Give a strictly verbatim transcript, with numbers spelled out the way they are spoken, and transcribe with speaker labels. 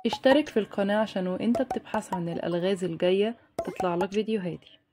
Speaker 1: اشترك في القناة عشان وانت بتبحث عن الألغاز الجاية تطلع لك فيديوهاتي.